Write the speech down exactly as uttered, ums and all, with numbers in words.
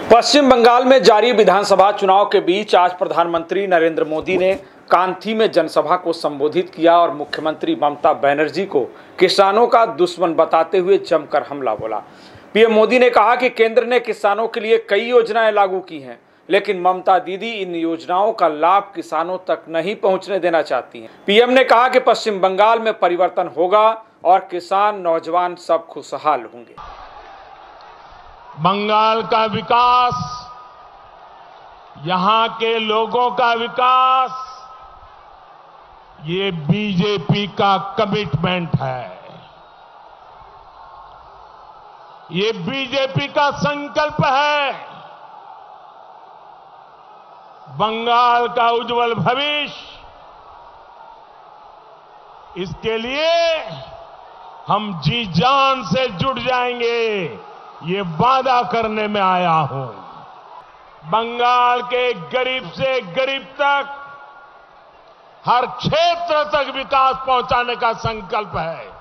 पश्चिम बंगाल में जारी विधानसभा चुनाव के बीच आज प्रधानमंत्री नरेंद्र मोदी ने कांथी में जनसभा को संबोधित किया और मुख्यमंत्री ममता बनर्जी को किसानों का दुश्मन बताते हुए जमकर हमला बोला। पीएम मोदी ने कहा कि केंद्र ने किसानों के लिए कई योजनाएं लागू की हैं, लेकिन ममता दीदी इन योजनाओं का लाभ किसानों तक नहीं पहुंचने देना चाहती हैं। पीएम ने कहा कि पश्चिम बंगाल में परिवर्तन होगा और किसान, नौजवान सब खुशहाल होंगे। बंगाल का विकास, यहां के लोगों का विकास, ये बीजेपी का कमिटमेंट है। ये बीजेपी का संकल्प है। बंगाल का उज्जवल भविष्य, इसके लिए हम जी जान से जुट जाएंगे, ये वादा करने में आया हूं। बंगाल के गरीब से गरीब तक, हर क्षेत्र तक विकास पहुंचाने का संकल्प है।